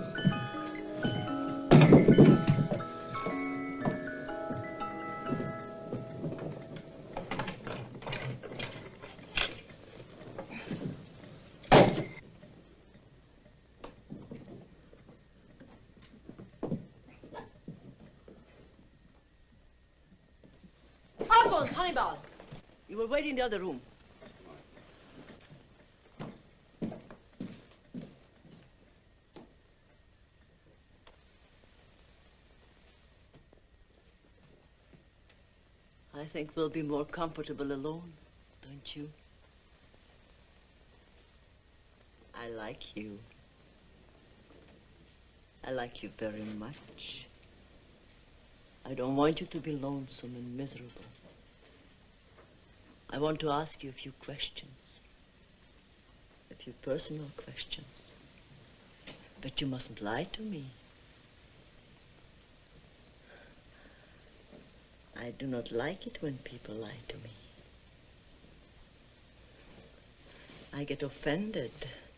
Alphonse, Hannibal, you will wait in the other room. I think we'll be more comfortable alone, don't you? I like you. I like you very much. I don't want you to be lonesome and miserable. I want to ask you a few questions. A few personal questions. But you mustn't lie to me. I do not like it when people lie to me. I get offended.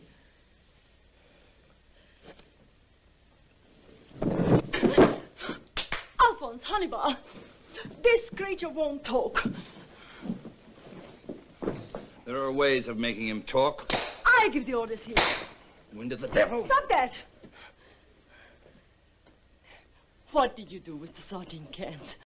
Alphonse, Hannibal, this creature won't talk. There are ways of making him talk. I give the orders here. Wind of the devil. Stop that! What did you do with the sardine cans?